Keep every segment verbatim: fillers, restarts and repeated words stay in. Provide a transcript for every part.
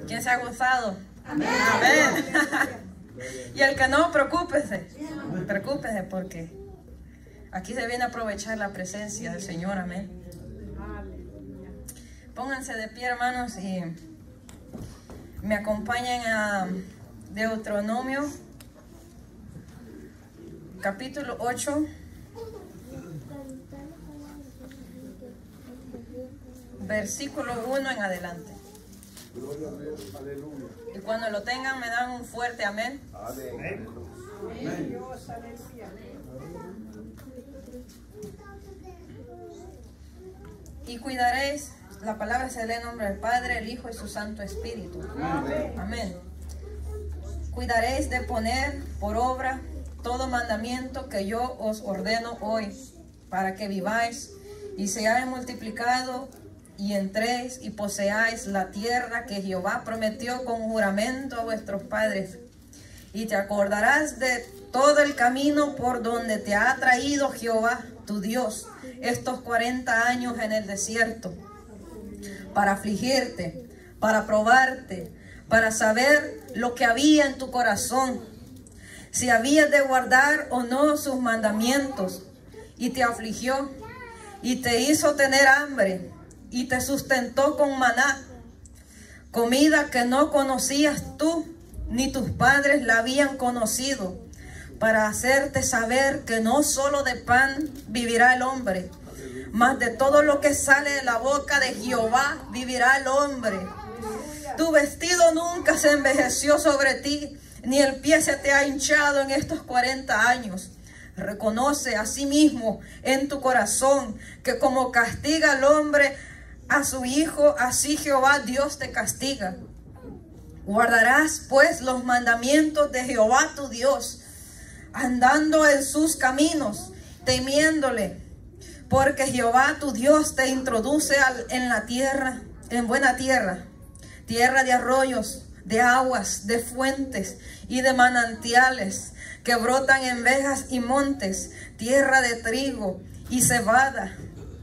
¿Quién se ha gozado? Amén. Amén. Y el que no, preocúpese. Preocúpese porque aquí se viene a aprovechar la presencia del Señor. Amén. Pónganse de pie, hermanos, y me acompañen a Deuteronomio, capítulo ocho, versículo uno en adelante. Gloria a Dios, aleluya. Y cuando lo tengan me dan un fuerte amén. Amén. Amén. Dios, aleluya. Y cuidaréis, la palabra se lee en nombre del Padre, el Hijo y su Santo Espíritu. Amén. Amén. Cuidaréis de poner por obra todo mandamiento que yo os ordeno hoy, para que viváis y seáis multiplicados y entréis y poseáis la tierra que Jehová prometió con juramento a vuestros padres. Y te acordarás de todo el camino por donde te ha traído Jehová, tu Dios, estos cuarenta años en el desierto, para afligirte, para probarte, para saber lo que había en tu corazón, si habías de guardar o no sus mandamientos. Y te afligió, y te hizo tener hambre, y te sustentó con maná, comida que no conocías tú, ni tus padres la habían conocido, para hacerte saber que no solo de pan vivirá el hombre, mas de todo lo que sale de la boca de Jehová vivirá el hombre. Tu vestido nunca se envejeció sobre ti, ni el pie se te ha hinchado en estos cuarenta años. Reconoce a sí mismo en tu corazón que como castiga al hombre a su hijo, así Jehová Dios te castiga. Guardarás pues los mandamientos de Jehová tu Dios, andando en sus caminos, temiéndole, porque Jehová tu Dios te introduce al, en la tierra, en buena tierra, tierra de arroyos, de aguas, de fuentes y de manantiales que brotan en vejas y montes, tierra de trigo y cebada,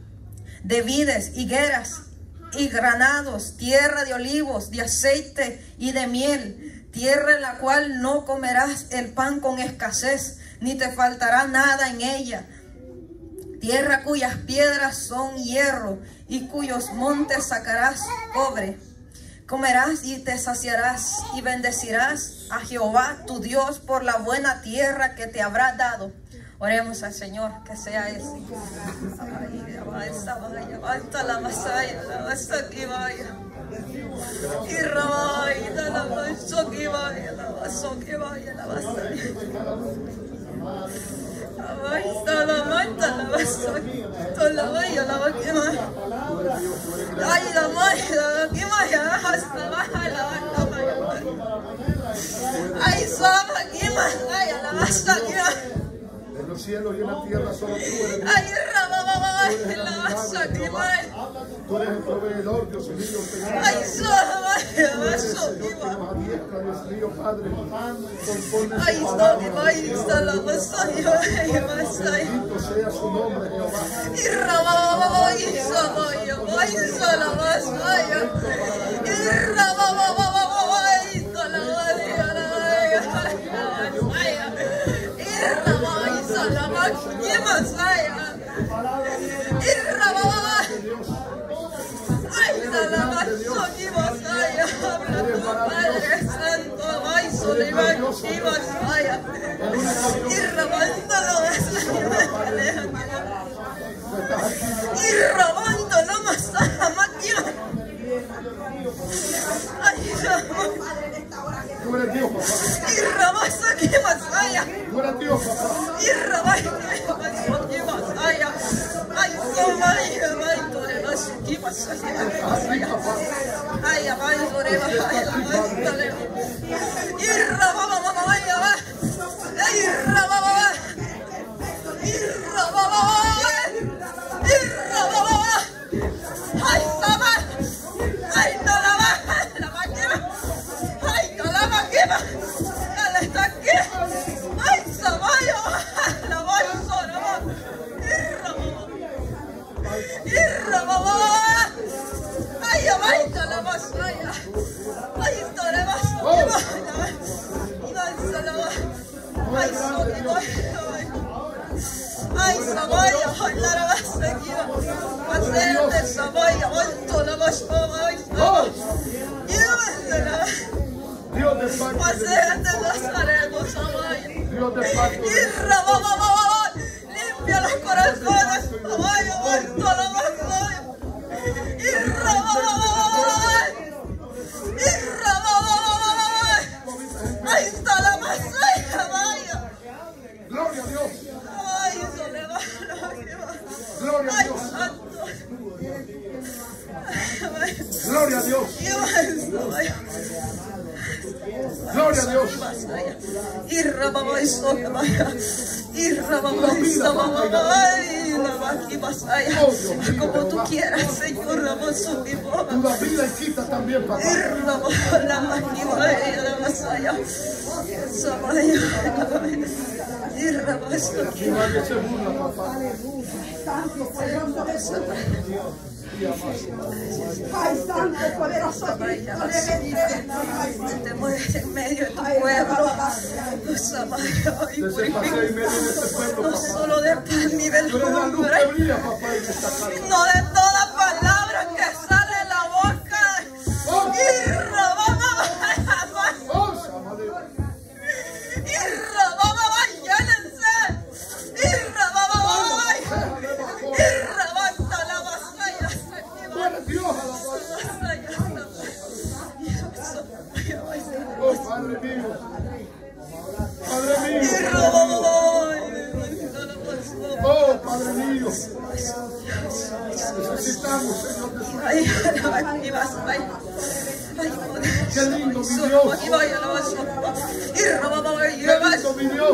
de vides, higueras y granados, tierra de olivos, de aceite y de miel, tierra en la cual no comerás el pan con escasez, ni te faltará nada en ella, tierra cuyas piedras son hierro y cuyos montes sacarás cobre. Comerás y te saciarás y bendecirás a Jehová tu Dios por la buena tierra que te habrá dado. Oremos al Señor, que sea ese. Ay, avanza, vaya, avanza la masaya, la masa que vaya. Y rabaya, la masa que vaya, la masa que vaya, la masaya. Avanza la manta, la masaya, la vaya, la vaya. Ay, la maya, la que vaya, hasta baja la vaya. Ay, suave, que vaya, la masa que vaya. En los cielos y en la tierra solo tú eres Dios. Ay, rababa, la masa que vaya. Tú eres el proveedor, Dios mío. Ay, suave, la masa que Dios que vaya. nos adiestra, Dios mío, Padre. Conforme Ay, su está palabra. que vaya, está la masaya, la masaya. Bendito sea su nombre, Jehová. Y rababa, y sabaya, vaya, la masaya. Y rababa, y está la masaya, la masaya. Y rababa, y está la masaya. Y rababa. Ay, Salamanso, que Masaya, habla tu Padre Santo, ay, Solimán, que Masaya, y rabándolo, y rabándolo, Masaya, máquina. Ay, Tú eres Dios, papá. y rabasa, que Masaya, Tú eres Dios, papá. y rabaya, que Masaya, ay, Somaya, ay, Toremas, que Masaya, ay, ay, Toremas, ay, y rababa, mamá, ay, ay, rababa, y rababa, y rababa, ay, Sama, ay, Talaba, la máquina, ay, Talaba, que va, al estanque, ay, Samaya, la bolsa, la mano, y rababa, y rababa, ay, ay, Talaba, ay, Ay, ay, Samaya, ay, la rabasequía. Hacerte Samaya, ay, toda la basoma, ay, Dios de pacto. hacerte Nazareno, Samaya. Dios de pacto. Y rabababababay, limpia los corazones, Samaya, ay, toda la basoma. Y rabababababay, y rabababababay. Ahí está la masaya, Samaya. Gloria a Dios. Ay, eso le va a Gloria a Ay, Dios. santo. Gloria a Dios. Gloria a Dios. Y rababa y soya, y rababa y sababa, y la y masaya, como tú quieras, Señor, rababa su tipo. Tu da vida y quita también, papá. Y rababa la y la masaya, sabaya, y rababa su Y tipo. nadie se burla, papá. Ay, santo, poderoso Te mueves en medio de tu pueblo. Samaya, y Desde el paseo y medio de este pueblo, no papá. solo de pan ni del Tú eres la luz que hombre, brilla, papá, en esta casa. sino de toda palabra que sale de la boca. Y rababa, Oh, Samadeo. y rababa, llénense. Y rababa, y rabanta la vasalla. Tú eres Dios, alabado. Oh, Padre mío. Padre Y mío. rababa, Oh, Padre mío. Necesitamos, Señor, de su ay, y vas, ay, ay, Qué lindo, mi Dios. y vaya la vasalla. Y rababa, y Qué vas. lindo, mi Dios.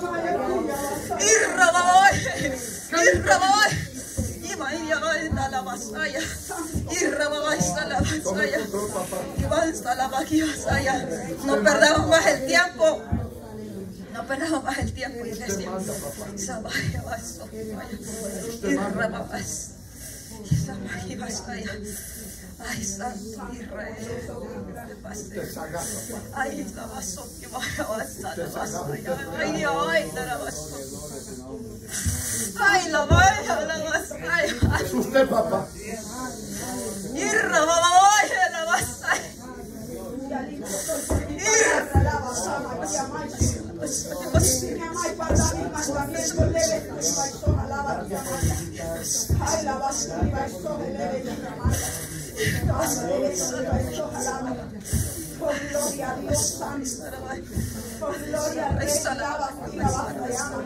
Y rababa, y rababa. Y María va a la vasalla. Y rababa a la vasalla. Y va a la vasalla. No perdamos más el tiempo. No perdamos más el tiempo, iglesia. Samaya vaso. Y rababa. Y Samaya vasalla. Ay, santo Israel. Ay, la vaso. Y vaya a la vasalla. Ay, ay, la vaso. Ay, la vaya, la vasalla. Es usted, papá. Y rababa, la vasalla. Con gloria a Dios Santo, con gloria a Dios, alaba, alaba, alaba.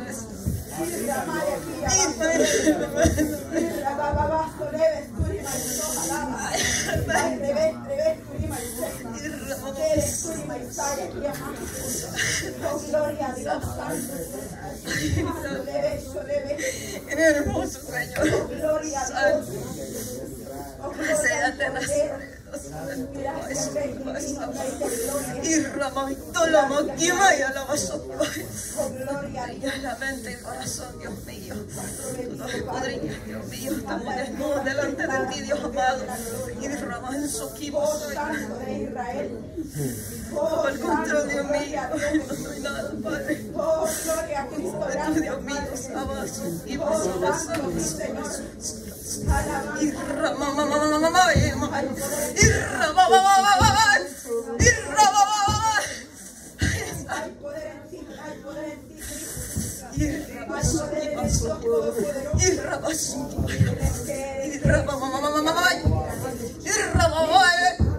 Con gloria a Dios Santo. Hermoso Señor. Gloria a Dios. Séate y ramando la máquina y a la basura. Y la mente y el corazón, Dios mío. Tú nos escudriñas, Dios mío. Estamos desnudos delante de ti, Dios amado. Y derramando su equipo. Bajo el control, Dios mío. No soy nada, Padre. Oh, gloria a Cristo. Tú, Dios mío, abajo. Y paso, paso, y ramamamamamamamam. Y ramamamamamam. Y ramamamamam. Hay poder en ti, hay poder en ti. Y rabasu, y paso. Y rabasu. Y ramamamamamamam. Y ramamamamam.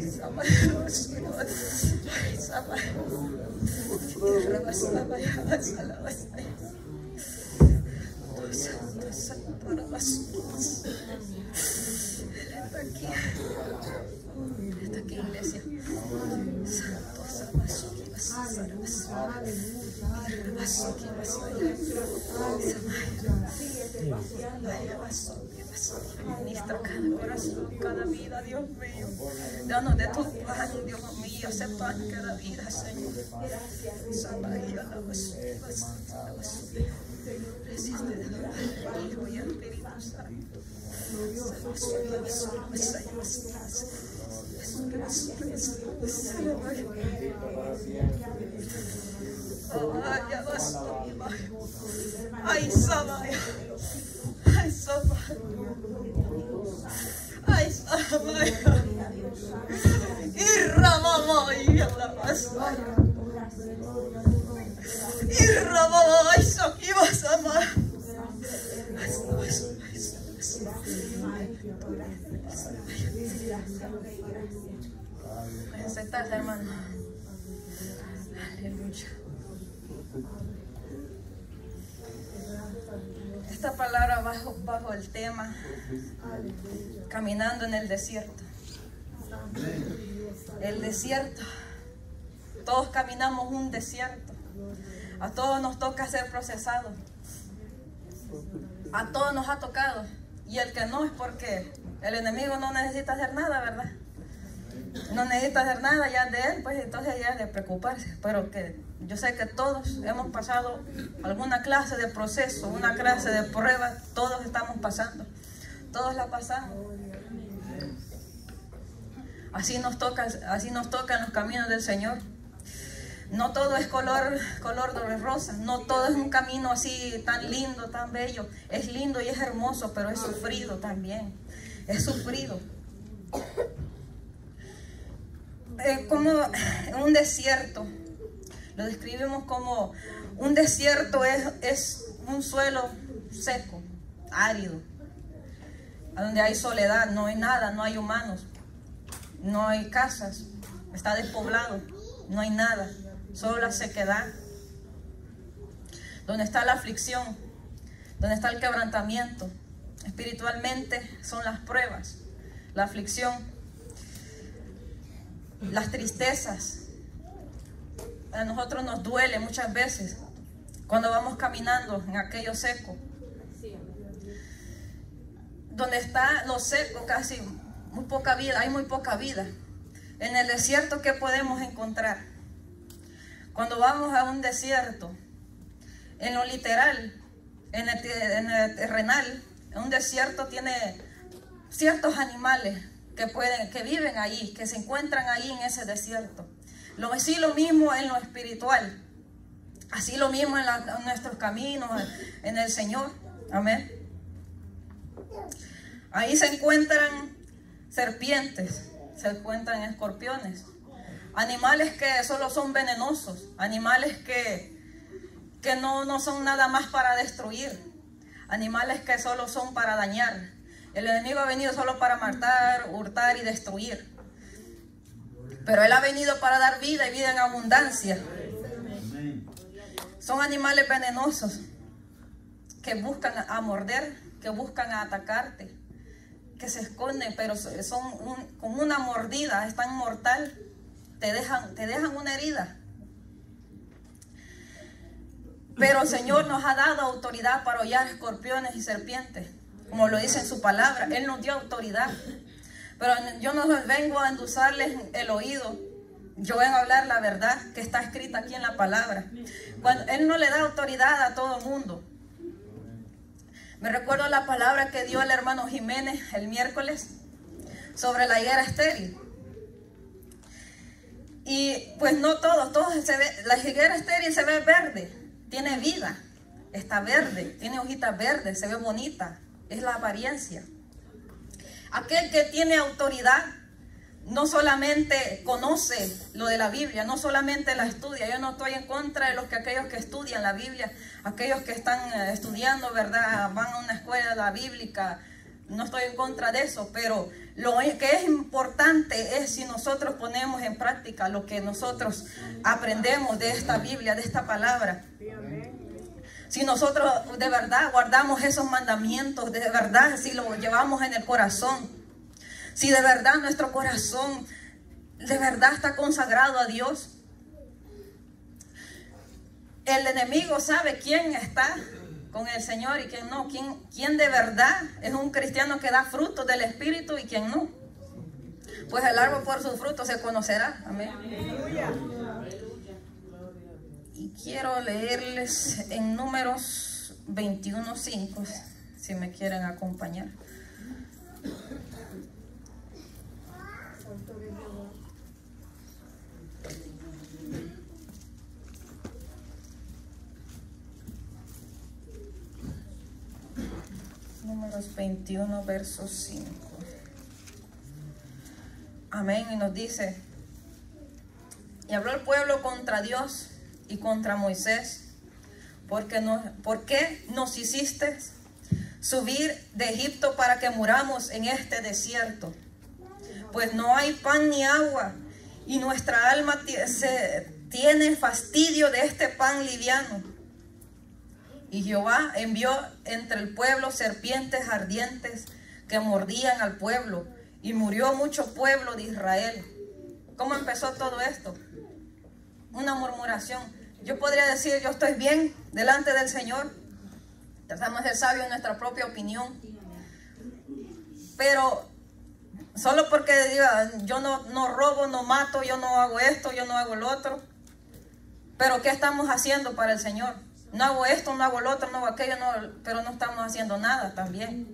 Santo, santo, está aquí, está aquí, iglesia. Santo, ministra cada corazón, cada vida, Dios mío. Danos de tu pan, Dios mío, ese pan cada vida, Señor. Samaya, la basura, la basura. Resiste de la Hijo y Espíritu Santo. La basura, la basura, la basura. Ay, Samaya. Ay, Samaya. Ay, Samaya. Irra mamá y la Masaya. Irra mamá y Sokiba Samaya. Voy a sentarse, hermano. Aleluya. Esta palabra bajo, bajo el tema caminando en el desierto. El desierto. Todos caminamos un desierto. A todos nos toca ser procesados. A todos nos ha tocado. Y el que no es porque el enemigo no necesita hacer nada, ¿verdad? No necesita hacer nada ya de él, pues entonces ya es de preocuparse. Pero que yo sé que todos hemos pasado alguna clase de proceso, una clase de prueba, todos estamos pasando. Todos la pasamos. Así nos toca, así nos toca en los caminos del Señor. No todo es color, color de rosa, no todo es un camino así tan lindo, tan bello. Es lindo y es hermoso, pero es sufrido también. Es sufrido. Eh, como un desierto, lo describimos como un desierto es, es un suelo seco, árido, donde hay soledad, no hay nada, no hay humanos, no hay casas, está despoblado, no hay nada. Solo la sequedad, donde está la aflicción, donde está el quebrantamiento. Espiritualmente son las pruebas, la aflicción, las tristezas. A nosotros nos duele muchas veces cuando vamos caminando en aquello seco, donde está lo seco, casi muy poca vida, hay muy poca vida. En el desierto, ¿qué podemos encontrar? Cuando vamos a un desierto, en lo literal, en el, en el terrenal, un desierto tiene ciertos animales que, pueden, que viven ahí, que se encuentran ahí en ese desierto. Lo, así lo mismo en lo espiritual, así lo mismo en, la, en nuestros caminos, en el Señor. Amén. Ahí se encuentran serpientes, se encuentran escorpiones. Animales que solo son venenosos, animales que, que no, no son nada más para destruir, animales que solo son para dañar. El enemigo ha venido solo para matar, hurtar y destruir. Pero Él ha venido para dar vida y vida en abundancia. Son animales venenosos que buscan a morder, que buscan a atacarte, que se esconden, pero son un, con una mordida, es tan mortal. Te dejan, te dejan una herida. Pero el Señor nos ha dado autoridad para hollar escorpiones y serpientes, como lo dice en su palabra. Él nos dio autoridad. Pero yo no vengo a endulzarles el oído. Yo vengo a hablar la verdad que está escrita aquí en la palabra. Cuando Él no le da autoridad a todo el mundo. Me recuerdo la palabra que dio el hermano Jiménez el miércoles sobre la higuera estéril. Y pues no todos, todos se ve, la higuera estéril se ve verde, tiene vida, está verde, tiene hojitas verdes, se ve bonita, es la apariencia. Aquel que tiene autoridad no solamente conoce lo de la Biblia, no solamente la estudia. Yo no estoy en contra de los que aquellos que estudian la Biblia, aquellos que están estudiando, ¿verdad? Van a una escuela bíblica. No estoy en contra de eso, pero lo que es importante es si nosotros ponemos en práctica lo que nosotros aprendemos de esta Biblia, de esta palabra. Si nosotros de verdad guardamos esos mandamientos, de verdad si lo llevamos en el corazón, si de verdad nuestro corazón de verdad está consagrado a Dios, el enemigo sabe quién está con el Señor y quién no, quién, quién de verdad es un cristiano que da frutos del Espíritu y quién no. Pues el árbol por sus frutos se conocerá. Amén. Y quiero leerles en Números veintiuno cinco, si me quieren acompañar. Éxodos veintiuno, verso cinco. Amén. Y nos dice: y habló el pueblo contra Dios y contra Moisés, porque no, ¿por qué nos hiciste subir de Egipto para que muramos en este desierto? Pues no hay pan ni agua, y nuestra alma se tiene fastidio de este pan liviano. Y Jehová envió entre el pueblo serpientes ardientes que mordían al pueblo, y murió mucho pueblo de Israel. ¿Cómo empezó todo esto? Una murmuración. Yo podría decir, yo estoy bien delante del Señor. Tratamos de ser sabios en nuestra propia opinión. Pero solo porque diga, yo no, no robo, no mato, yo no hago esto, yo no hago el otro. Pero ¿qué estamos haciendo para el Señor? No hago esto, no hago el otro, no hago aquello, no, pero no estamos haciendo nada también.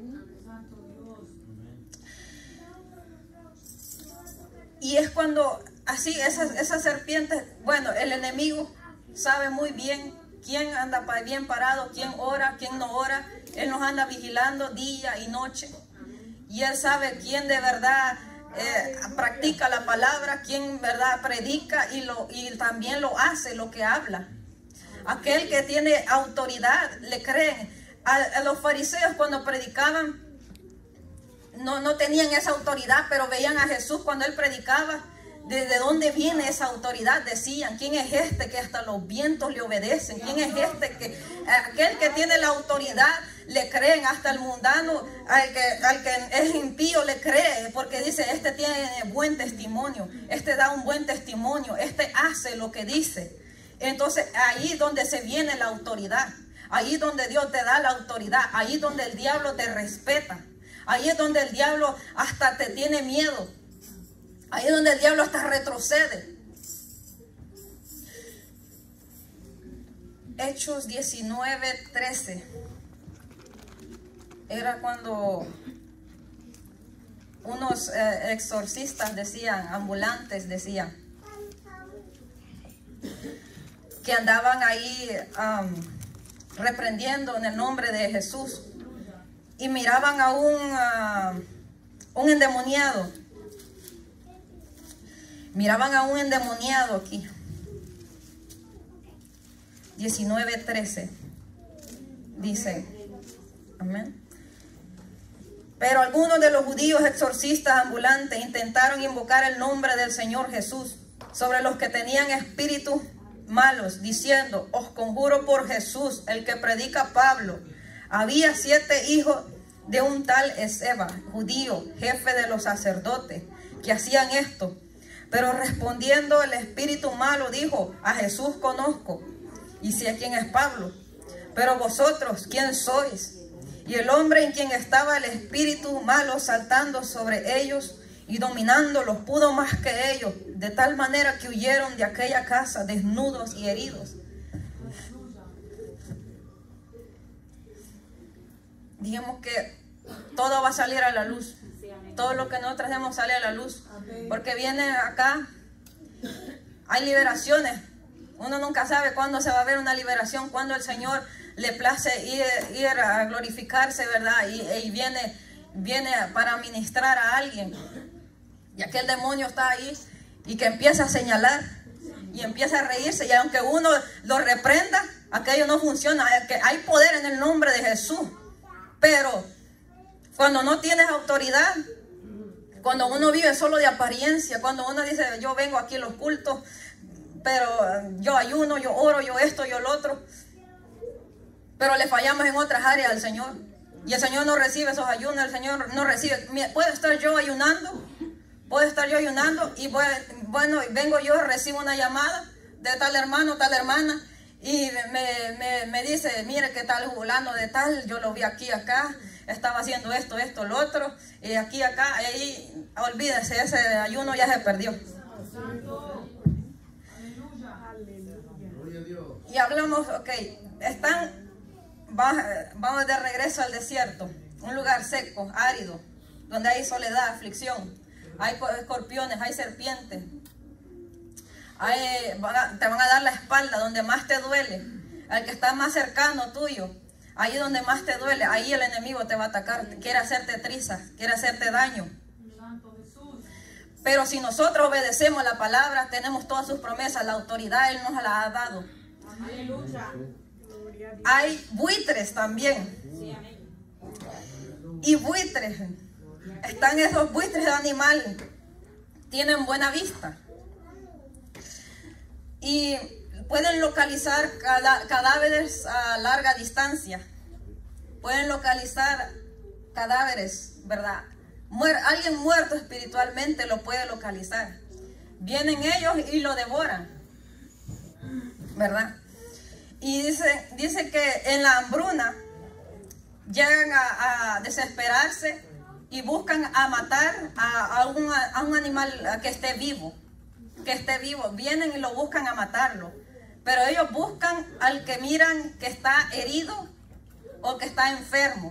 Y es cuando así esas, esas serpientes, bueno, el enemigo sabe muy bien quién anda bien parado, quién ora, quién no ora. Él nos anda vigilando día y noche. Y él sabe quién de verdad eh, practica la palabra, quién de verdad predica y, lo, y también lo hace, lo que habla. Aquel que tiene autoridad, le creen. A, a los fariseos cuando predicaban, no, no tenían esa autoridad, pero veían a Jesús cuando él predicaba. ¿Desde dónde viene esa autoridad? Decían, ¿quién es este que hasta los vientos le obedecen? ¿Quién es este que, aquel que tiene la autoridad, le creen? Hasta el mundano, al que, al que es impío, le cree, porque dice, este tiene buen testimonio, este da un buen testimonio, este hace lo que dice. Entonces, ahí donde se viene la autoridad, ahí donde Dios te da la autoridad, ahí donde el diablo te respeta, ahí es donde el diablo hasta te tiene miedo. Ahí es donde el diablo hasta retrocede. Hechos diecinueve, trece. Era cuando unos eh, exorcistas decían, ambulantes decían, que andaban ahí um, reprendiendo en el nombre de Jesús. Y miraban a un, uh, un endemoniado. Miraban a un endemoniado aquí. diecinueve, trece. Dice, amén. Pero algunos de los judíos exorcistas ambulantes intentaron invocar el nombre del Señor Jesús sobre los que tenían espíritus malos, diciendo, os conjuro por Jesús, el que predica Pablo. Había siete hijos de un tal Esceva, judío, jefe de los sacerdotes, que hacían esto. Pero respondiendo el espíritu malo dijo, a Jesús conozco, y sé quién es Pablo, pero vosotros, ¿quién sois? Y el hombre en quien estaba el espíritu malo saltando sobre ellos y dominándolos pudo más que ellos, de tal manera que huyeron de aquella casa desnudos y heridos. Dijimos que todo va a salir a la luz. Todo lo que nosotros hacemos sale a la luz. Porque viene acá, hay liberaciones. Uno nunca sabe cuándo se va a ver una liberación, cuándo el Señor le place ir, ir a glorificarse, ¿verdad? Y, y viene, viene para ministrar a alguien. Y aquel demonio está ahí y que empieza a señalar y empieza a reírse. Y aunque uno lo reprenda, aquello no funciona. Que hay poder en el nombre de Jesús. Pero cuando no tienes autoridad, cuando uno vive solo de apariencia, cuando uno dice, yo vengo aquí a los cultos, pero yo ayuno, yo oro, yo esto, yo lo otro, pero le fallamos en otras áreas al Señor. Y el Señor no recibe esos ayunos, el Señor no recibe. Puedo estar yo ayunando, puedo estar yo ayunando, y voy, bueno, vengo yo, recibo una llamada de tal hermano, tal hermana, y me, me, me dice, mire que tal fulano de tal, yo lo vi aquí, acá, estaba haciendo esto, esto, lo otro, y aquí, acá, ahí, olvídese, ese ayuno ya se perdió. Y hablamos, ok, están, vamos de regreso al desierto, un lugar seco, árido, donde hay soledad, aflicción, hay escorpiones, hay serpientes, hay, van a, te van a dar la espalda donde más te duele, al que está más cercano tuyo. ahí donde más te duele, ahí el enemigo te va a atacar, quiere hacerte trizas, quiere hacerte daño. Pero si nosotros obedecemos la palabra, tenemos todas sus promesas, la autoridad Él nos la ha dado. Aleluya. Hay buitres también. Y buitres, están esos buitres de animal, tienen buena vista. Y pueden localizar cadáveres a larga distancia. Pueden localizar cadáveres, ¿verdad? Muer- alguien muerto espiritualmente lo puede localizar. Vienen ellos y lo devoran, ¿verdad? Y dice, dice que en la hambruna llegan a, a desesperarse y buscan a matar a, a, un, a un animal que esté vivo. Que esté vivo. Vienen y lo buscan a matarlo. Pero ellos buscan al que miran que está herido o que está enfermo.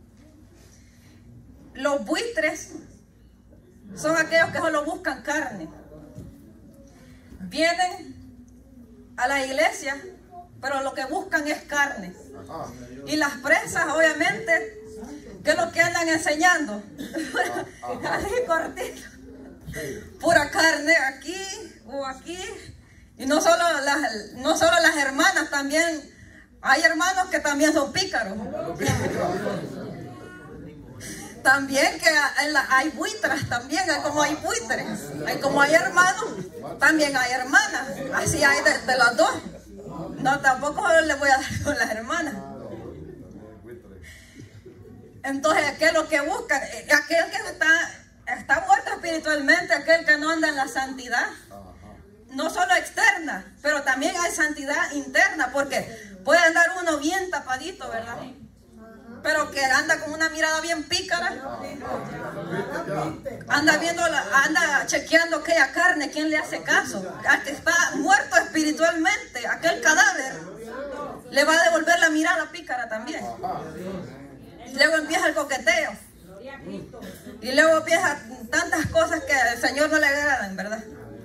Los buitres son aquellos que solo buscan carne. Vienen a la iglesia, pero lo que buscan es carne. Y las presas, obviamente, ¿qué es lo que andan enseñando? Así cortito. Pura carne aquí o aquí. Y no solo las, no solo las hermanas, también hay hermanos que también son pícaros. También que hay, hay buitras, también hay como hay buitres, hay como hay hermanos, también hay hermanas, así hay de, de las dos. No, tampoco le voy a dar con las hermanas. Entonces, ¿qué es lo que buscan? Aquel que está, está muerto espiritualmente, aquel que no anda en la santidad. No solo externa, pero también hay santidad interna, porque puede andar uno bien tapadito, ¿verdad? Pero que anda con una mirada bien pícara, anda viendo, la, anda chequeando aquella carne, ¿quién le hace caso? Al que está muerto espiritualmente, aquel cadáver, le va a devolver la mirada pícara también. Luego empieza el coqueteo. Y luego empiezan tantas cosas que al Señor no le agradan, ¿verdad?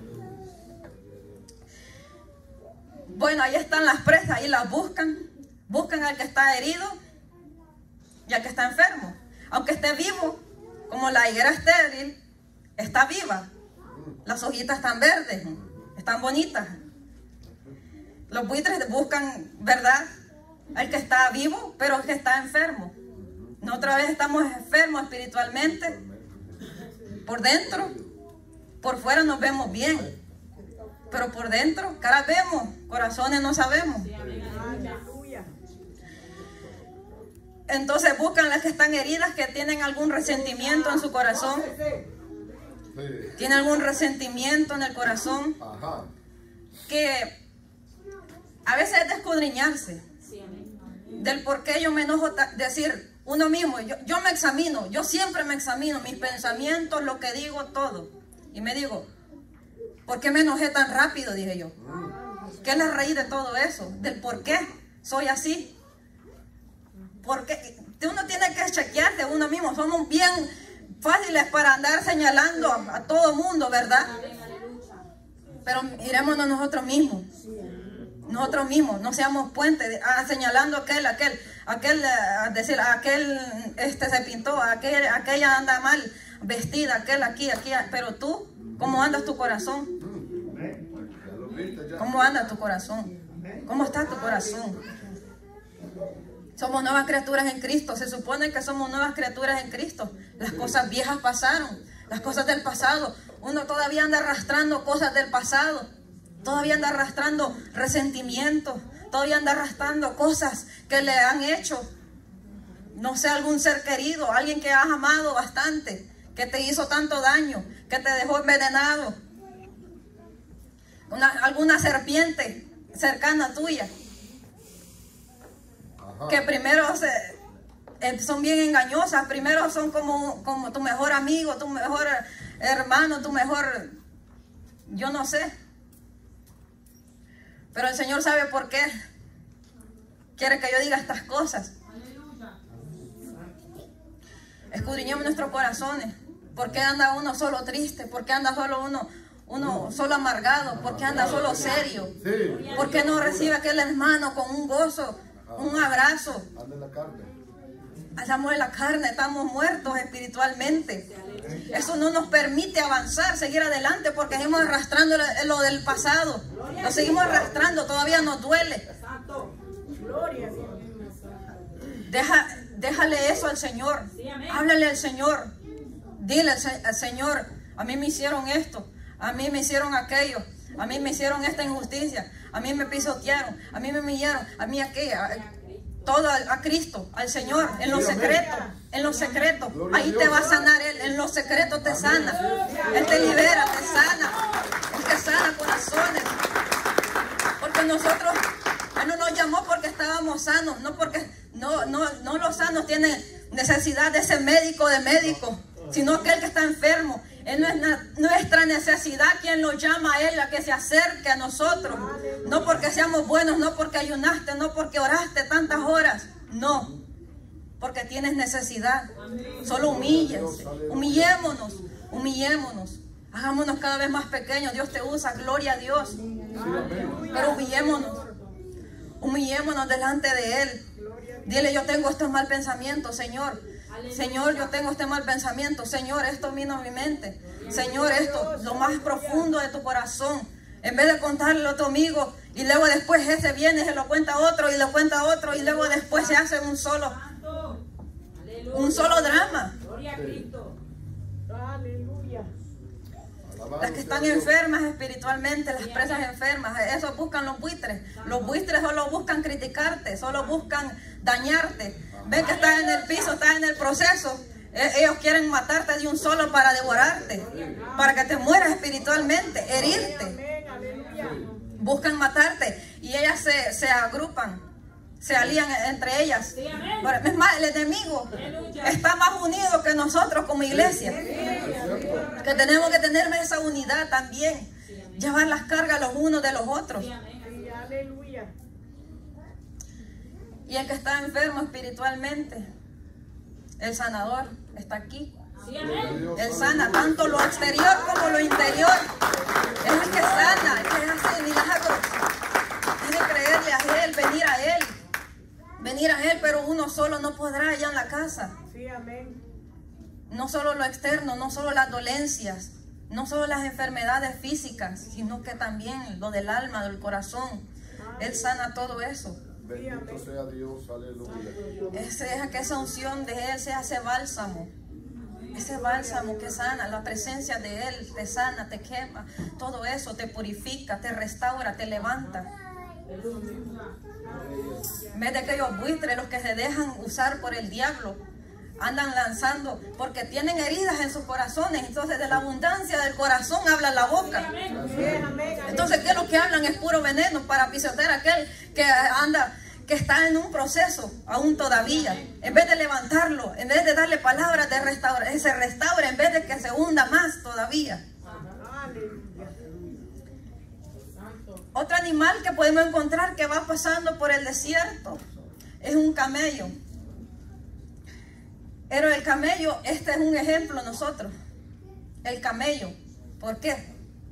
Bueno, ahí están las presas, ahí las buscan. Buscan al que está herido y al que está enfermo. Aunque esté vivo, como la higuera estéril, está viva. Las hojitas están verdes, están bonitas. Los buitres buscan, ¿verdad?, al que está vivo, pero al que está enfermo. Nosotros a veces estamos enfermos espiritualmente. Por dentro, por fuera nos vemos bien. Pero por dentro, caras vemos, corazones no sabemos. Entonces buscan las que están heridas, que tienen algún resentimiento en su corazón. Tienen algún resentimiento en el corazón. Que a veces es de escudriñarse. Del por qué yo me enojo, decir uno mismo, yo, yo me examino, yo siempre me examino, mis pensamientos, lo que digo, todo. Y me digo, ¿por qué me enojé tan rápido? Dije yo. ¿Qué es la raíz de todo eso? Del por qué soy así. Porque uno tiene que chequearse uno mismo. Somos bien fáciles para andar señalando a, a todo mundo, ¿verdad? Pero mirémonos nosotros mismos. Nosotros mismos, no seamos puentes de, ah, señalando aquel, aquel, aquel, a decir, aquel este se pintó, aquel, aquella anda mal vestida, aquel aquí, aquí, pero tú, ¿cómo andas tu corazón? ¿Cómo anda tu corazón? ¿Cómo está tu corazón? Somos nuevas criaturas en Cristo. Se supone que somos nuevas criaturas en Cristo. Las cosas viejas pasaron, las cosas del pasado. Uno todavía anda arrastrando cosas del pasado. Todavía anda arrastrando resentimientos. Todavía anda arrastrando cosas que le han hecho. No sé, algún ser querido, alguien que has amado bastante, que te hizo tanto daño, que te dejó envenenado. Una, alguna serpiente cercana tuya. Ajá. Que primero se, eh, son bien engañosas. Primero son como, como tu mejor amigo, tu mejor hermano, tu mejor, yo no sé. Pero el Señor sabe por qué quiere que yo diga estas cosas. Escudriñemos nuestros corazones. ¿Por qué anda uno solo triste? ¿Por qué anda solo uno, uno solo amargado? ¿Por qué anda solo serio? ¿Por qué no recibe aquel hermano con un gozo un abrazo. Anda en la carne. Andamos en la carne, estamos muertos espiritualmente. Eso no nos permite avanzar, seguir adelante, porque seguimos arrastrando lo del pasado. Lo seguimos arrastrando, todavía nos duele. Deja, déjale eso al Señor. Háblale al Señor. Dile al Señor, a mí me hicieron esto, a mí me hicieron aquello, a mí me hicieron esta injusticia, a mí me pisotearon, a mí me humillaron, a mí aquella. Todo a, a Cristo, al Señor, en lo secreto, en lo secreto. Ahí te va a sanar Él, en lo secreto te sana. Él te libera, te sana. Él te sana corazones. Porque nosotros, Él no nos llamó porque estábamos sanos, no porque, no, no, no los sanos tienen necesidad de ese médico de médico, sino aquel que está enfermo. Es nuestra necesidad quien lo llama a Él, a que se acerque a nosotros. No porque seamos buenos, no porque ayunaste, no porque oraste tantas horas. No, porque tienes necesidad. Solo humíllense, humillémonos, humillémonos. Hagámonos cada vez más pequeños. Dios te usa, gloria a Dios. Pero humillémonos, humillémonos delante de Él. Dile, yo tengo estos mal pensamientos, Señor. Señor, yo tengo este mal pensamiento. Señor, esto vino a mi mente. Señor, esto, lo más profundo de tu corazón. En vez de contarle a tu amigo y luego después ese viene y se lo cuenta a otro y lo cuenta a otro y luego después se hace un solo, un solo drama. Las que están enfermas espiritualmente, las presas enfermas, eso buscan los buitres. Los buitres solo buscan criticarte, solo buscan dañarte. Ven que estás en el piso, estás en el proceso. Ellos quieren matarte de un solo para devorarte, para que te mueras espiritualmente, herirte. Buscan matarte y ellas se, se agrupan, se alían entre ellas. Es más, el enemigo está más unido que nosotros como iglesia. Que tenemos que tener esa unidad también. Llevar las cargas los unos de los otros. Y el que está enfermo espiritualmente, el sanador está aquí. Él sana tanto lo exterior como lo interior. Es el que sana, el que hace milagros. Tiene que creerle a Él, venir a Él. Venir a Él, pero uno solo no podrá allá en la casa. No solo lo externo, no solo las dolencias, no solo las enfermedades físicas, sino que también lo del alma, del corazón. Él sana todo eso. Bendito sea Dios, aleluya. Ese, deja que esa unción de Él sea ese bálsamo. Ese bálsamo que sana, la presencia de Él te sana, te quema. Todo eso te purifica, te restaura, te levanta. En vez de aquellos buitres, los que se dejan usar por el diablo, andan lanzando porque tienen heridas en sus corazones. Entonces de la abundancia del corazón habla la boca. Entonces ¿qué es lo que hablan? Es puro veneno para pisotear a aquel que anda, que está en un proceso aún todavía. En vez de levantarlo, en vez de darle palabras de restaurar, se restaura en vez de que se hunda más todavía. Otro animal que podemos encontrar que va pasando por el desierto es un camello. Pero el camello, este es un ejemplo nosotros. El camello. ¿Por qué?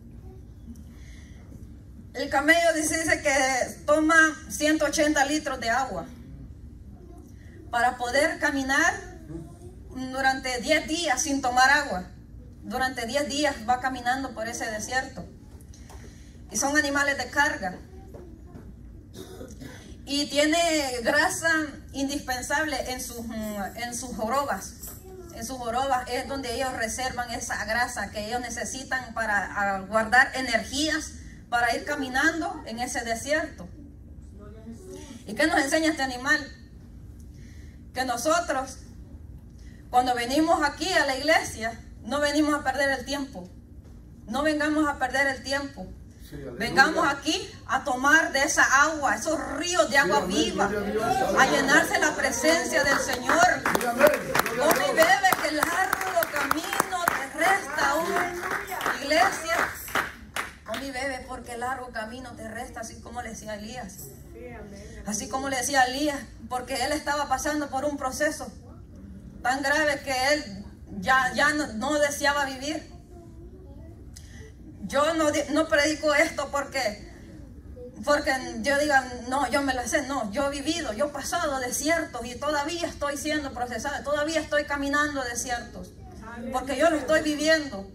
El camello dice, dice que toma ciento ochenta litros de agua para poder caminar durante diez días sin tomar agua. Durante diez días va caminando por ese desierto. Y son animales de carga. Y tiene grasa indispensable en sus, en sus jorobas. En sus jorobas es donde ellos reservan esa grasa que ellos necesitan para guardar energías para ir caminando en ese desierto. ¿Y qué nos enseña este animal? Que nosotros, cuando venimos aquí a la iglesia, no venimos a perder el tiempo. No vengamos a perder el tiempo. Sí, vengamos aquí a tomar de esa agua, esos ríos de agua sí, viva, a llenarse la presencia del Señor. Come y bebe, que el largo camino te resta aún, iglesia. Come y bebe, porque el largo camino te resta, así como le decía Elías. Así como le decía Elías, porque él estaba pasando por un proceso tan grave que él ya, ya no, no deseaba vivir. Yo no, no predico esto porque porque yo diga, no, yo me la sé, no, yo he vivido, yo he pasado desiertos y todavía estoy siendo procesada, todavía estoy caminando desiertos, porque yo lo estoy viviendo.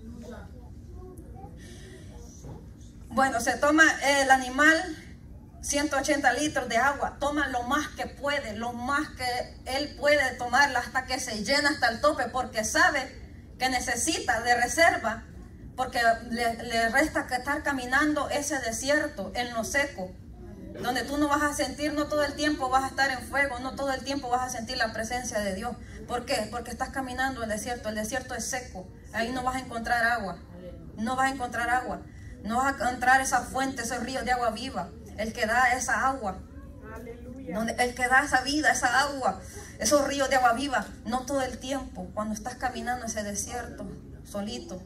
Bueno, se toma el animal ciento ochenta litros de agua, toma lo más que puede, lo más que él puede tomarla hasta que se llena hasta el tope, porque sabe que necesita de reserva, porque le, le resta que estar caminando ese desierto en lo seco, donde tú no vas a sentir, no todo el tiempo vas a estar en fuego, no todo el tiempo vas a sentir la presencia de Dios. ¿Por qué? Porque estás caminando en el desierto, el desierto es seco, ahí no vas a encontrar agua, no vas a encontrar agua, no vas a encontrar esa fuente, ese río de agua viva, el que da esa agua, donde, el que da esa vida, esa agua, esos ríos de agua viva, no todo el tiempo, cuando estás caminando ese desierto, solito.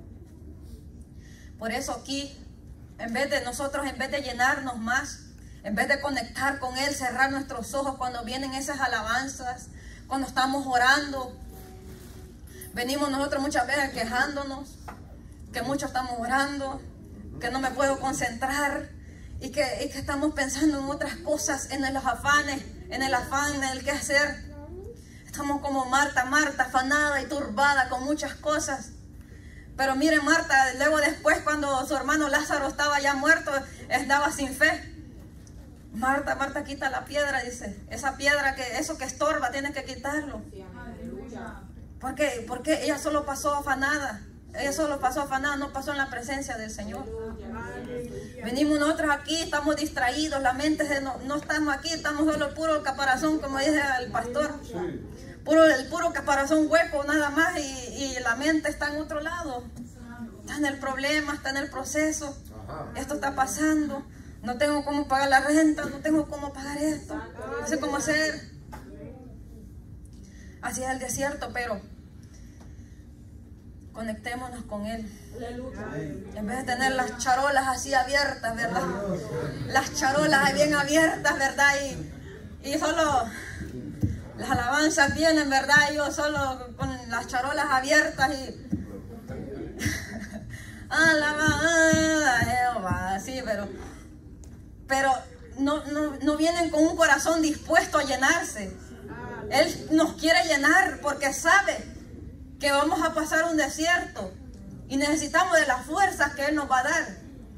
Por eso aquí, en vez de nosotros, en vez de llenarnos más, en vez de conectar con Él, cerrar nuestros ojos cuando vienen esas alabanzas, cuando estamos orando, venimos nosotros muchas veces quejándonos, que mucho estamos orando, que no me puedo concentrar, y que, y que estamos pensando en otras cosas, en los afanes, en el afán, en el qué hacer. Estamos como Marta, Marta, afanada y turbada con muchas cosas. Pero miren, Marta, luego después cuando su hermano Lázaro estaba ya muerto, estaba sin fe. Marta, Marta, quita la piedra, dice. Esa piedra, que eso que estorba, tiene que quitarlo. ¿Por qué? Porque ella solo pasó afanada. Ella solo pasó afanada, no pasó en la presencia del Señor. Venimos nosotros aquí, estamos distraídos, la mente se no, no estamos aquí, estamos solo puro caparazón, como dice el pastor. Puro, el puro caparazón hueco nada más, y, y la mente está en otro lado. Está en el problema, está en el proceso. Esto está pasando. No tengo cómo pagar la renta, no tengo cómo pagar esto. No sé cómo hacer. Así es el desierto, pero conectémonos con Él. En vez de tener las charolas así abiertas, ¿verdad? Las charolas bien abiertas, ¿verdad? Y, y solo las alabanzas vienen, ¿verdad? Y yo solo con las charolas abiertas y alabada Jehová, sí, pero pero no, no, no vienen con un corazón dispuesto a llenarse. Él nos quiere llenar porque sabe que vamos a pasar un desierto y necesitamos de las fuerzas que Él nos va a dar.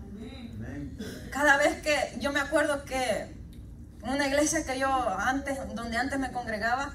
Cada vez que yo me acuerdo que una iglesia que yo antes, donde antes me congregaba,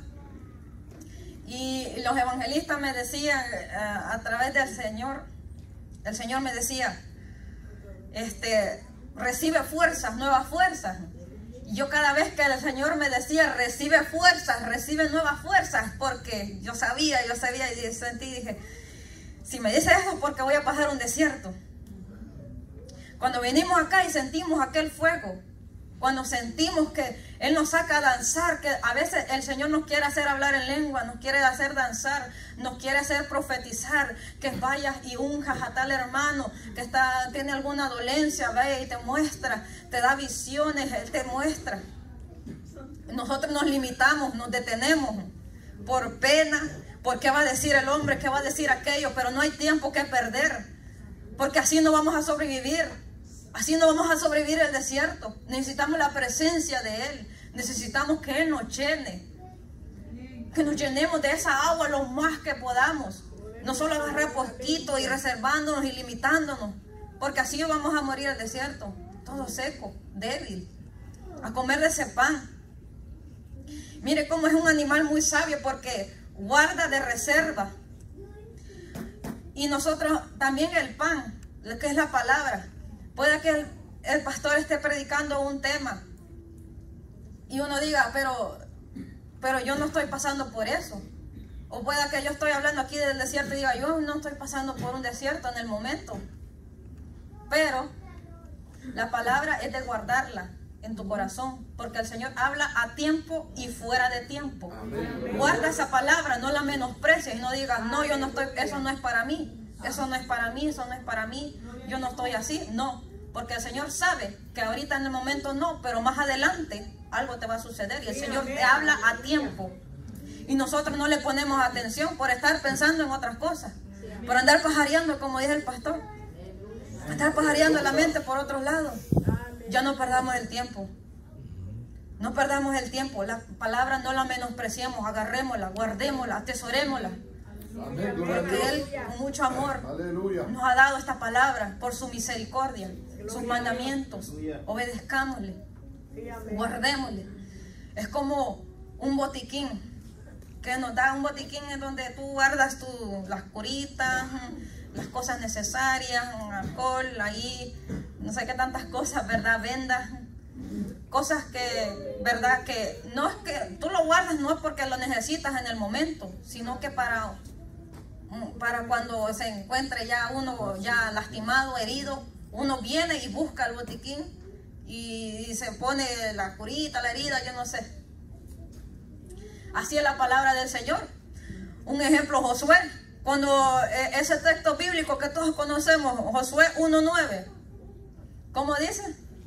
y los evangelistas me decían a, a través del Señor, el Señor me decía, este, recibe fuerzas, nuevas fuerzas. Y yo cada vez que el Señor me decía, recibe fuerzas, recibe nuevas fuerzas, porque yo sabía, yo sabía y sentí, dije, si me dice eso es porque voy a pasar un desierto. Cuando venimos acá y sentimos aquel fuego, cuando sentimos que Él nos saca a danzar, que a veces el Señor nos quiere hacer hablar en lengua, nos quiere hacer danzar, nos quiere hacer profetizar, que vayas y unjas a tal hermano que está, tiene alguna dolencia, vaya y te muestra, te da visiones, Él te muestra. Nosotros nos limitamos, nos detenemos por pena, por qué va a decir el hombre, qué va a decir aquello, pero no hay tiempo que perder, porque así no vamos a sobrevivir. Así no vamos a sobrevivir el desierto. Necesitamos la presencia de Él. Necesitamos que Él nos llene. Que nos llenemos de esa agua lo más que podamos. No solo agarrar poquito y reservándonos y limitándonos. Porque así vamos a morir el desierto. Todo seco, débil. A comer de ese pan. Mire cómo es un animal muy sabio porque guarda de reserva. Y nosotros también el pan, que es la palabra. Puede que el, el pastor esté predicando un tema y uno diga, pero, pero yo no estoy pasando por eso. O puede que yo estoy hablando aquí del desierto y diga, yo no estoy pasando por un desierto en el momento. Pero la palabra es de guardarla en tu corazón, porque el Señor habla a tiempo y fuera de tiempo. Amén. Guarda esa palabra, no la menosprecies y no digas, no, yo no estoy, eso no es para mí. Eso no es para mí, eso no es para mí, yo no estoy así, no, porque el Señor sabe que ahorita en el momento no, pero más adelante algo te va a suceder y el Señor te habla a tiempo y nosotros no le ponemos atención por estar pensando en otras cosas, por andar pajareando como dice el pastor, estar pajareando la mente por otros lados. ya no perdamos el tiempo. No perdamos el tiempo. La palabra no la menospreciemos, agarrémosla, guardémosla, atesorémosla. Porque Él, con mucho amor, nos ha dado esta palabra por su misericordia, sus mandamientos. Obedezcámosle, guardémosle. Es como un botiquín que nos da un botiquín en donde tú guardas tu, las curitas, las cosas necesarias, alcohol, ahí, no sé qué tantas cosas, ¿verdad? Vendas, cosas que, ¿verdad? Que no es que tú lo guardas, no es porque lo necesitas en el momento, sino que para, para cuando se encuentre ya uno ya lastimado, herido, uno viene y busca el botiquín y, y se pone la curita, la herida, yo no sé. Así es la palabra del Señor. Un ejemplo, Josué. Cuando eh, ese texto bíblico que todos conocemos, Josué uno nueve. ¿Cómo dice?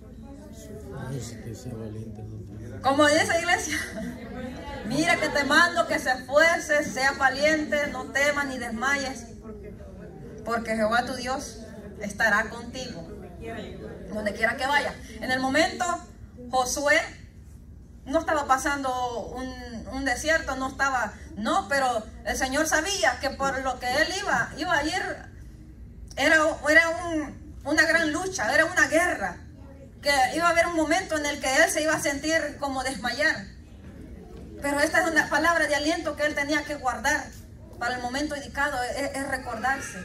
¿Cómo dice, iglesia? Mira que te mando que se esfuerces, sea valiente, no temas ni desmayes. Porque Jehová tu Dios estará contigo donde quiera que vaya. En el momento, Josué no estaba pasando un, un desierto, no estaba, no, pero el Señor sabía que por lo que él iba, iba a ir, era, era un, una gran lucha, era una guerra, que iba a haber un momento en el que él se iba a sentir como desmayar. Pero esta es una palabra de aliento que él tenía que guardar para el momento indicado, es, es recordarse.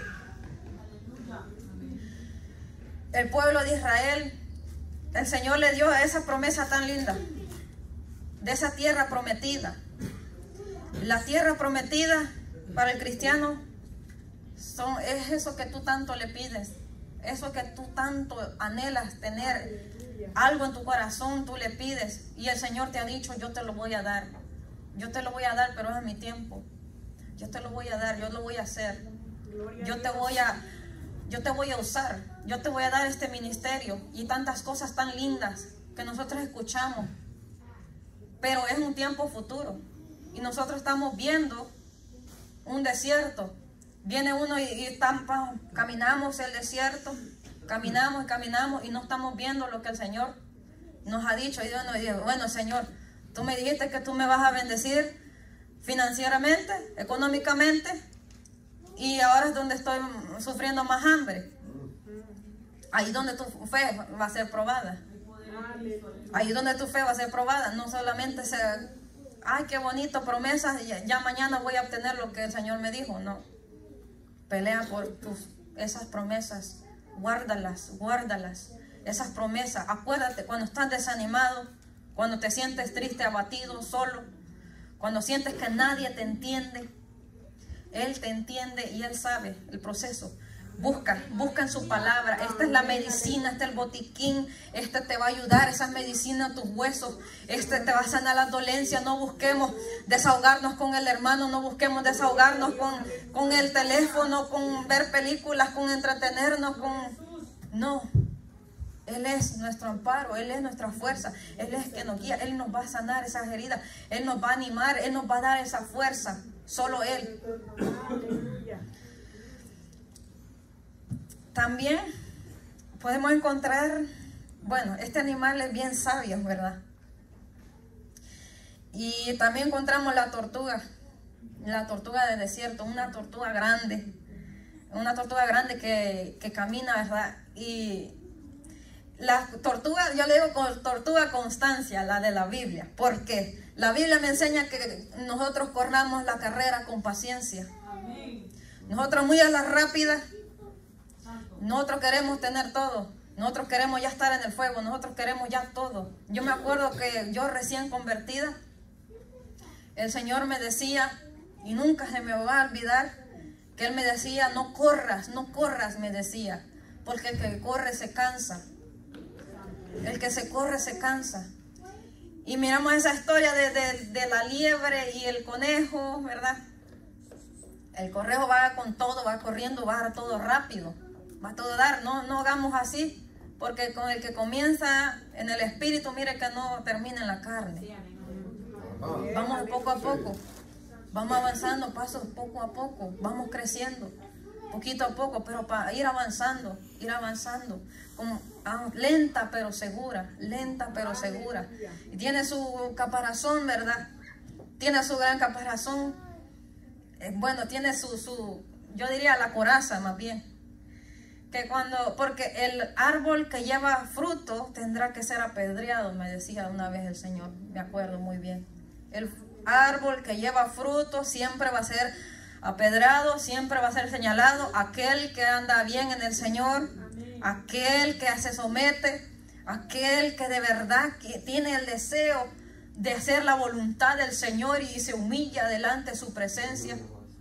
El pueblo de Israel, el Señor le dio esa promesa tan linda, de esa tierra prometida. La tierra prometida para el cristiano son, es eso que tú tanto le pides, eso que tú tanto anhelas tener, algo en tu corazón tú le pides y el Señor te ha dicho, yo te lo voy a dar, yo te lo voy a dar, pero es a mi tiempo, yo te lo voy a dar, yo lo voy a hacer, yo te voy a, yo te voy a usar, yo te voy a dar este ministerio y tantas cosas tan lindas que nosotros escuchamos. Pero es un tiempo futuro. Y nosotros estamos viendo un desierto. Viene uno y, y estamos, caminamos el desierto. Caminamos y caminamos y no estamos viendo lo que el Señor nos ha dicho. Y bueno, y bueno, Señor, tú me dijiste que tú me vas a bendecir financieramente, económicamente. Y ahora es donde estoy sufriendo más hambre. Ahí donde tu fe va a ser probada. Ahí donde tu fe va a ser probada, no solamente se, ay, qué bonito, promesas, ya, ya mañana voy a obtener lo que el Señor me dijo, no. Pelea por tus, esas promesas, guárdalas, guárdalas, esas promesas. Acuérdate, cuando estás desanimado, cuando te sientes triste, abatido, solo, cuando sientes que nadie te entiende, Él te entiende y Él sabe el proceso. Busca, busca en su palabra. Esta es la medicina, este es el botiquín. Este te va a ayudar, esa medicina a tus huesos. Este te va a sanar las dolencias. No busquemos desahogarnos con el hermano, no busquemos desahogarnos con, con el teléfono, con ver películas, con entretenernos, con... No, Él es nuestro amparo, Él es nuestra fuerza, Él es que nos guía, Él nos va a sanar esas heridas, Él nos va a animar, Él nos va a dar esa fuerza, solo Él. También podemos encontrar, bueno, este animal es bien sabio, ¿verdad? Y también encontramos la tortuga, la tortuga del desierto, una tortuga grande, una tortuga grande que, que camina, ¿verdad? Y la tortuga, yo le digo con tortuga Constancia, la de la Biblia, porque la Biblia me enseña que nosotros corramos la carrera con paciencia. Nosotros muy a la rápida. Nosotros queremos tener todo. Nosotros queremos ya estar en el fuego. Nosotros queremos ya todo. Yo me acuerdo que yo recién convertida, el Señor me decía, y nunca se me va a olvidar, que Él me decía, no corras, no corras, me decía, porque el que corre se cansa. El que se corre se cansa. Y miramos esa historia de, de, de la liebre y el conejo, ¿verdad? El conejo va con todo, va corriendo, va a todo rápido. Va a todo dar, no, no hagamos así, porque con el que comienza en el espíritu, mire que no termina en la carne. Vamos poco a poco, vamos avanzando pasos poco a poco, vamos creciendo. poquito a poco, pero para ir avanzando, ir avanzando, como ah, lenta pero segura, lenta pero segura. Y tiene su caparazón, ¿verdad? Tiene su gran caparazón. Eh, bueno, tiene su, su, yo diría la coraza más bien. Que cuando, porque el árbol que lleva fruto tendrá que ser apedreado, me decía una vez el Señor, me acuerdo muy bien. El árbol que lleva fruto siempre va a ser apedrado, siempre va a ser señalado. Aquel que anda bien en el Señor, aquel que se somete, aquel que de verdad que tiene el deseo de hacer la voluntad del Señor y se humilla delante de su presencia,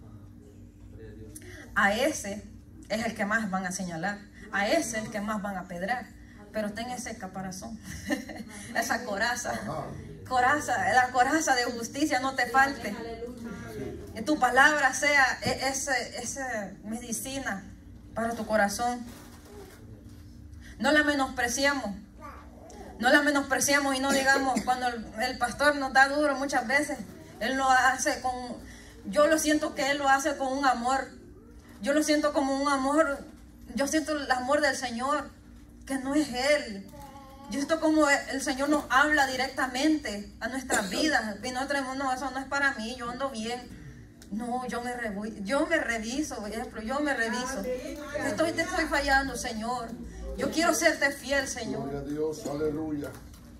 a ese es el que más van a señalar, a ese es el que más van a apedrar. Pero ten ese caparazón, esa coraza, coraza, la coraza de justicia no te falte. Que tu palabra sea esa ese medicina para tu corazón. No la menospreciamos, no la menospreciamos y no digamos, cuando el, el pastor nos da duro muchas veces, él lo hace con, yo lo siento que él lo hace con un amor, yo lo siento como un amor, yo siento el amor del Señor, que no es él. Yo siento como el Señor nos habla directamente a nuestras vidas. Y nosotros decimos, no, eso no es para mí, yo ando bien. No, yo me, revi yo me reviso, yo me reviso. Te estoy, te estoy fallando, Señor. Yo quiero serte fiel, Señor. Gloria a Dios, aleluya.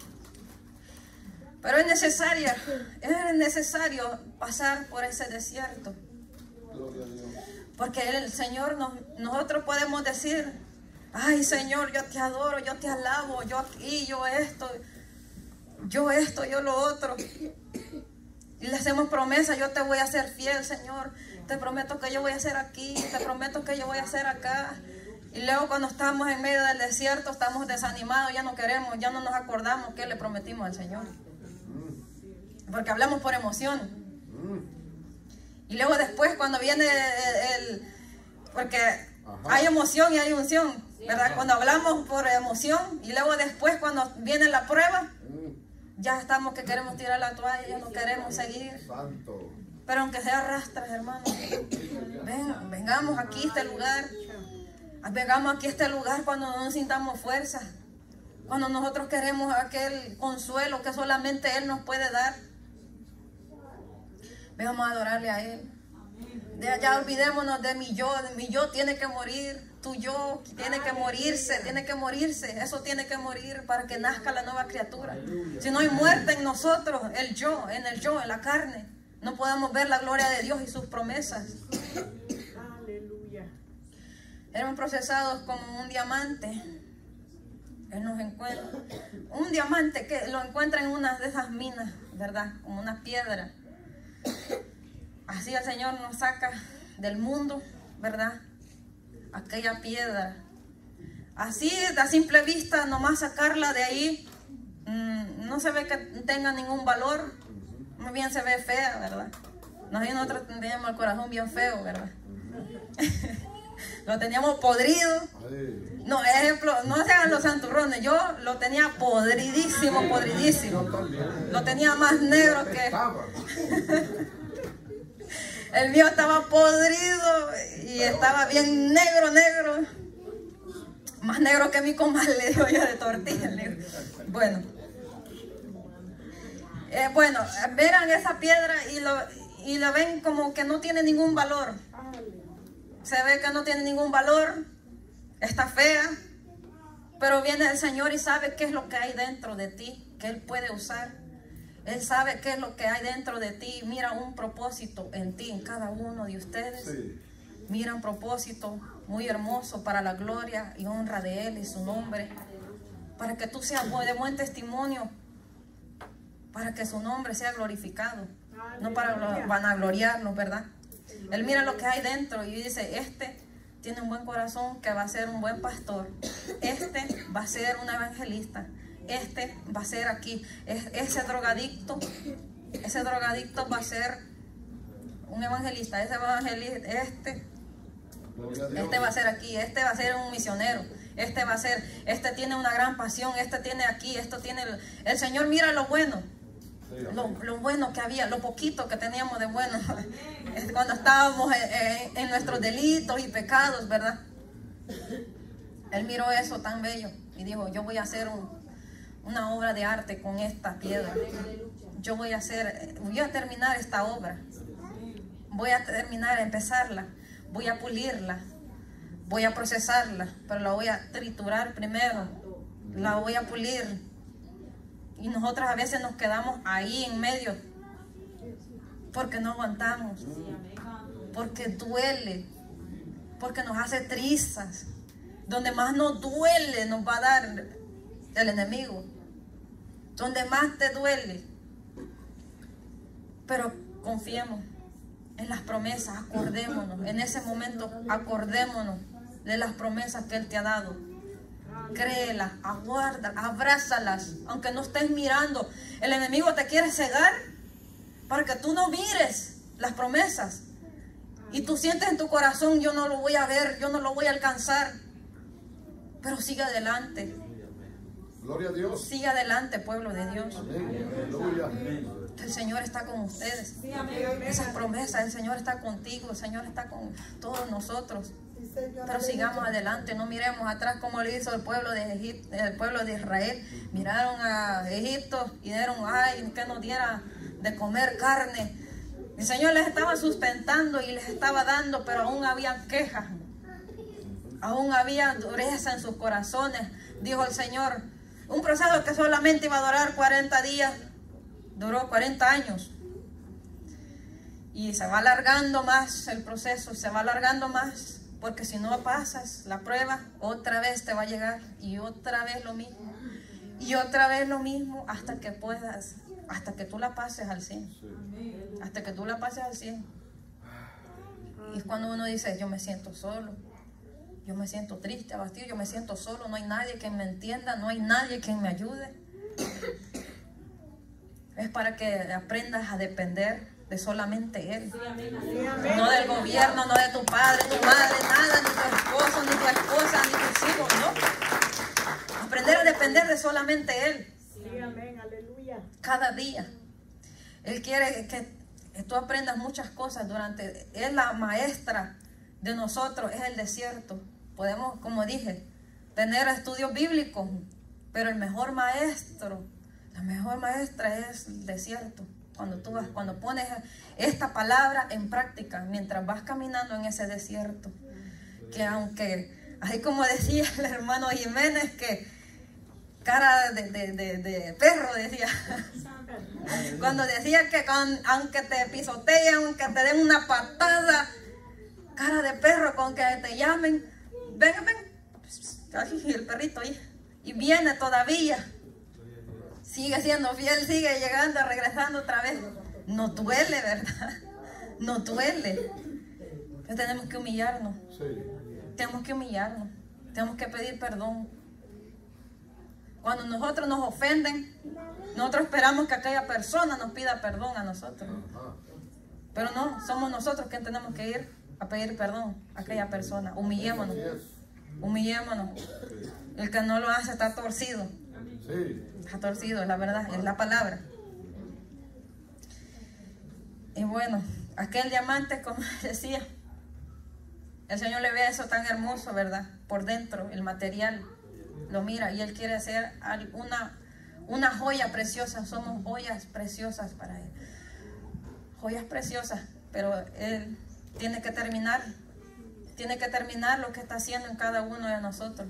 Pero es necesaria, es necesario pasar por ese desierto. Gloria a Dios. Porque el Señor, nos, nosotros podemos decir, ay, Señor, yo te adoro, yo te alabo, yo aquí, yo esto, yo esto, yo lo otro. Y le hacemos promesa, yo te voy a ser fiel, Señor. Te prometo que yo voy a hacer aquí, te prometo que yo voy a hacer acá. Y luego cuando estamos en medio del desierto, estamos desanimados, ya no queremos, ya no nos acordamos qué le prometimos al Señor. Porque hablamos por emoción. Y luego después cuando viene el... el porque Ajá. hay emoción y hay unción, ¿verdad? Cuando hablamos por emoción y luego después cuando viene la prueba, ya estamos que queremos tirar la toalla, ya no queremos seguir. Santo. Pero aunque sea arrastras, hermanos, ven, vengamos aquí a este lugar. Vengamos aquí a este lugar cuando no nos sintamos fuerza. Cuando nosotros queremos aquel consuelo que solamente Él nos puede dar. Vengamos a adorarle a Él. De allá olvidémonos de mi yo. De mi yo tiene que morir. Tu yo tiene que morirse. Tiene que morirse. Eso tiene que morir para que nazca la nueva criatura. Si no hay muerte en nosotros, el yo, en el yo, en la carne, no podemos ver la gloria de Dios y sus promesas. Eran procesados como un diamante. Él nos encuentra. Un diamante que lo encuentra en una de esas minas, ¿verdad? Como una piedra. Así el Señor nos saca del mundo, ¿verdad? Aquella piedra. Así, a simple vista, nomás sacarla de ahí, mmm, no se ve que tenga ningún valor. Más bien se ve fea, ¿verdad? Nosotros teníamos el corazón bien feo, ¿verdad? Lo teníamos podrido. No, ejemplo, no se hagan los santurrones. Yo lo tenía podridísimo, podridísimo. Lo tenía más negro que... El mío estaba podrido y estaba bien negro, negro. Más negro que mi comadre, le digo yo, de tortilla. Bueno. Eh, bueno, verán esa piedra y lo, y lo ven como que no tiene ningún valor. Se ve que no tiene ningún valor, está fea, pero viene el Señor y sabe qué es lo que hay dentro de ti, que Él puede usar. Él sabe qué es lo que hay dentro de ti. Mira un propósito en ti, en cada uno de ustedes. Sí. Mira un propósito muy hermoso para la gloria y honra de Él y su nombre. Para que tú seas de buen testimonio, para que su nombre sea glorificado. No para vanagloriarnos, ¿verdad? Él mira lo que hay dentro y dice, este tiene un buen corazón que va a ser un buen pastor. Este va a ser un evangelista. Este va a ser aquí. Ese drogadicto, ese drogadicto va a ser un evangelista. Ese evangelista, este, este va a ser aquí. Este va a ser un misionero. Este va a ser, este tiene una gran pasión. Este tiene aquí, esto tiene... El, el Señor mira lo bueno. lo, lo bueno que había, lo poquito que teníamos de bueno, cuando estábamos en, en, en nuestros delitos y pecados, ¿verdad? Él miró eso tan bello y dijo, yo voy a hacer un, una obra de arte con esta piedra. Yo voy a hacer, voy a terminar esta obra. Voy a terminar, empezarla. Voy a pulirla. Voy a procesarla, pero la voy a triturar primero. La voy a pulir. Y nosotros a veces nos quedamos ahí en medio porque no aguantamos, porque duele, porque nos hace trizas. Donde más nos duele nos va a dar el enemigo, donde más te duele. Pero confiemos en las promesas, acordémonos en ese momento, acordémonos de las promesas que Él te ha dado. Créelas, aguárdalas, abrázalas, aunque no estés mirando. El enemigo te quiere cegar para que tú no mires las promesas y tú sientes en tu corazón, yo no lo voy a ver, yo no lo voy a alcanzar. Pero sigue adelante. Gloria a Dios. Sigue adelante, pueblo de Dios. Amén. Aleluya. El Señor está con ustedes. Esas promesas, el Señor está contigo, el Señor está con todos nosotros. Pero sigamos adelante, no miremos atrás como le hizo el pueblo de Egipto, el pueblo de Israel. Miraron a Egipto y dieron, ay, que nos diera de comer carne. El Señor les estaba sustentando y les estaba dando, pero aún había quejas. Aún había dureza en sus corazones. Dijo el Señor, un proceso que solamente iba a durar cuarenta días, duró cuarenta años. Y se va alargando más el proceso, se va alargando más. Porque si no pasas la prueba, otra vez te va a llegar. Y otra vez lo mismo. Y otra vez lo mismo hasta que puedas, hasta que tú la pases al cien. Hasta que tú la pases al cien. Y es cuando uno dice, yo me siento solo. Yo me siento triste, abatido, yo me siento solo, no hay nadie que me entienda, no hay nadie que me ayude. Es para que aprendas a depender de solamente Él. No del gobierno, no de tu padre, tu madre, nada, ni tu esposo, ni tu esposa, ni tus hijos, no. Aprender a depender de solamente Él. Cada día. Él quiere que tú aprendas muchas cosas durante... Es la maestra de nosotros, es el desierto. Podemos, como dije, tener estudios bíblicos, pero el mejor maestro, la mejor maestra es el desierto. Cuando tú vas, cuando pones esta palabra en práctica, mientras vas caminando en ese desierto, que aunque, así como decía el hermano Jiménez, que cara de, de, de, de perro, decía, cuando decía que con, aunque te pisoteen, aunque te den una patada, cara de perro, con que te llamen, ven, ven, ay, el perrito ahí, y viene todavía, sigue siendo fiel, sigue llegando, regresando otra vez. No duele, ¿verdad? No duele. Pero tenemos que humillarnos. Sí. Tenemos que humillarnos. Tenemos que pedir perdón. Cuando nosotros nos ofenden, nosotros esperamos que aquella persona nos pida perdón a nosotros. Pero no, somos nosotros quienes tenemos que ir a pedir perdón a aquella persona. Humillémonos. Humillémonos. El que no lo hace está torcido. Sí. Está torcido, es la verdad, es la palabra. Y bueno, aquel diamante, como decía, el Señor le ve eso tan hermoso, ¿verdad? Por dentro, el material, lo mira y Él quiere hacer una, una joya preciosa. Somos joyas preciosas para Él. Joyas preciosas, pero Él tiene que terminar, tiene que terminar lo que está haciendo en cada uno de nosotros.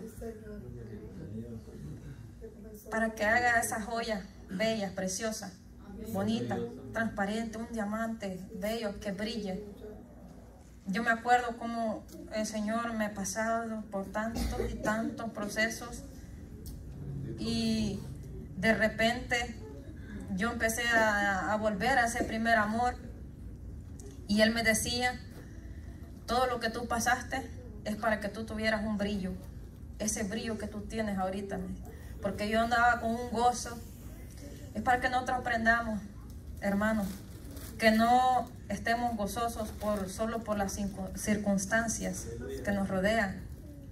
Para que haga esa joya bella, preciosa, bonita, transparente, un diamante bello que brille. Yo me acuerdo cómo el Señor me ha pasado por tantos y tantos procesos y de repente yo empecé a, a volver a ese primer amor y Él me decía, todo lo que tú pasaste es para que tú tuvieras un brillo, ese brillo que tú tienes ahorita. Porque yo andaba con un gozo. Es para que nosotros aprendamos, hermanos, que no estemos gozosos por, solo por las circunstancias que nos rodean.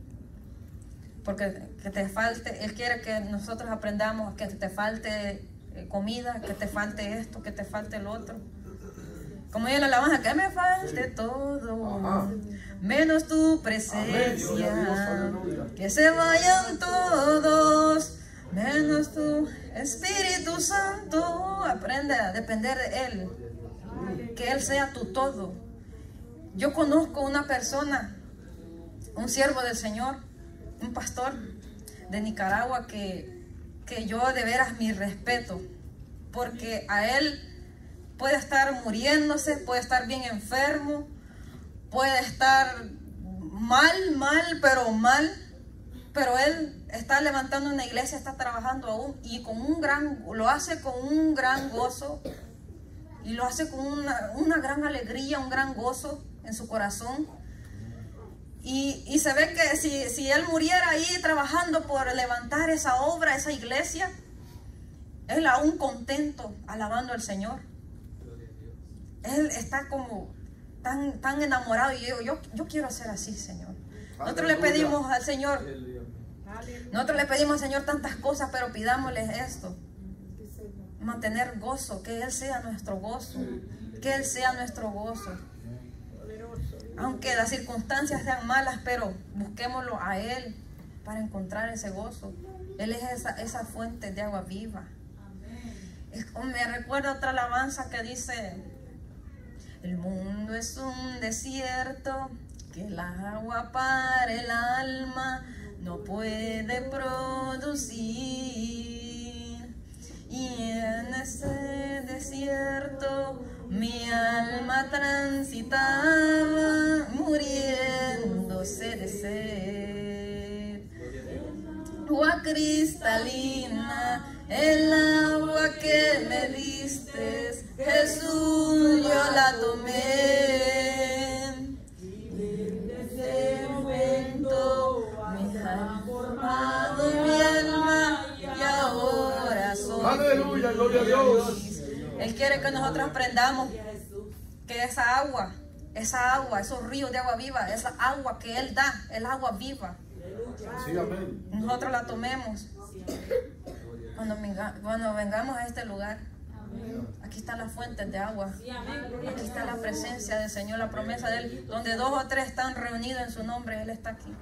Porque que te falte, Él quiere que nosotros aprendamos que te falte eh, comida, que te falte esto, que te falte el otro. Como ella la alabanza, que me falte todo, Ajá. menos tu presencia, que se vayan todos, menos tu Espíritu Santo. Aprende a depender de Él, que Él sea tu todo. Yo conozco una persona, un siervo del Señor, un pastor de Nicaragua que, que yo de veras mi respeto, porque a él puede estar muriéndose, puede estar bien enfermo, puede estar mal, mal, pero mal, pero él está levantando una iglesia, está trabajando aún y con un gran, lo hace con un gran gozo y lo hace con una, una gran alegría, un gran gozo en su corazón. Y, y se ve que si, si él muriera ahí trabajando por levantar esa obra, esa iglesia, él aún contento, alabando al Señor. Él está como tan, tan enamorado y yo, yo, yo quiero ser así, Señor. Nosotros le pedimos al Señor, nosotros le pedimos al Señor tantas cosas, pero pidámosle esto. Mantener gozo, que Él sea nuestro gozo, que Él sea nuestro gozo. Aunque las circunstancias sean malas, pero busquémoslo a Él para encontrar ese gozo. Él es esa, esa fuente de agua viva. Es, me recuerda otra alabanza que dice: el mundo es un desierto que el agua para el alma no puede producir. Y en ese desierto mi alma transitaba, muriéndose de sed. Agua cristalina, el agua que me diste, Jesús, yo la tomé. Desde ese momento me ha formado mi alma y ahora soy. Aleluya, gloria a Dios. Él quiere que nosotros aprendamos que esa agua, esa agua, esos ríos de agua viva, esa agua que Él da, el agua viva, Sí, amén. nosotros la tomemos cuando, venga, cuando vengamos a este lugar. Aquí están las fuentes de agua, aquí está la presencia del Señor, la promesa de Él. Donde dos o tres están reunidos en su nombre, Él está aquí.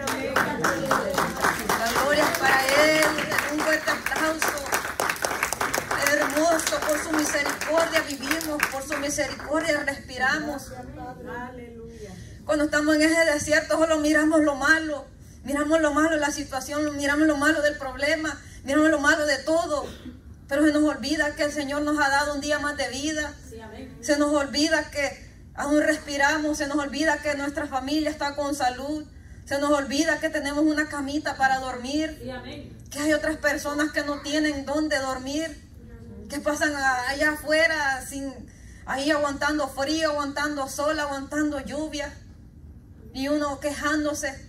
La gloria es para Él. Un fuerte aplauso. Hermoso, por su misericordia vivimos, por su misericordia respiramos. Cuando estamos en ese desierto solo miramos lo malo, miramos lo malo de la situación, miramos lo malo del problema, miramos lo malo de todo, pero se nos olvida que el Señor nos ha dado un día más de vida. Se nos olvida que aún respiramos, se nos olvida que nuestra familia está con salud, se nos olvida que tenemos una camita para dormir, que hay otras personas que no tienen dónde dormir, que pasan allá afuera sin, ahí aguantando frío, aguantando sol, aguantando lluvia, y uno quejándose.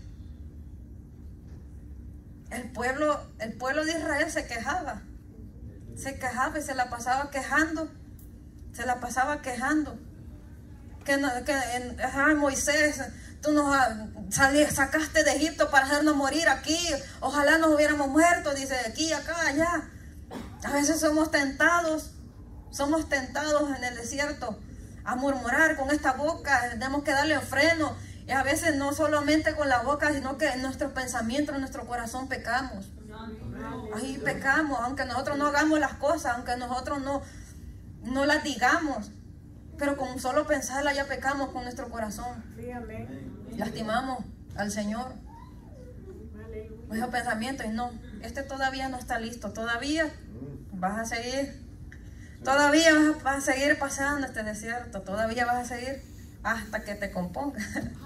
El pueblo, el pueblo de Israel se quejaba, se quejaba y se la pasaba quejando, se la pasaba quejando. Que, que ay, Moisés, tú nos salí, sacaste de Egipto para hacernos morir aquí, ojalá nos hubiéramos muerto, dice, aquí, acá, allá. A veces somos tentados, somos tentados en el desierto a murmurar con esta boca, tenemos que darle freno. Y a veces no solamente con la boca, sino que en nuestros pensamientos, en nuestro corazón pecamos. Ahí pecamos, aunque nosotros no hagamos las cosas, aunque nosotros no, no las digamos. Pero con solo pensarla ya pecamos con nuestro corazón. Lastimamos al Señor. Esos pensamientos, y no, este todavía no está listo, todavía vas a seguir, todavía vas a, vas a seguir pasando este desierto, todavía vas a seguir hasta que te compongas.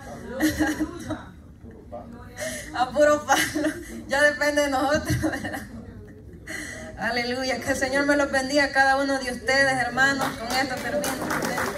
A puro palo, ya depende de nosotros, ¿verdad? Aleluya, que el Señor me los bendiga a cada uno de ustedes, hermanos, con esto termino.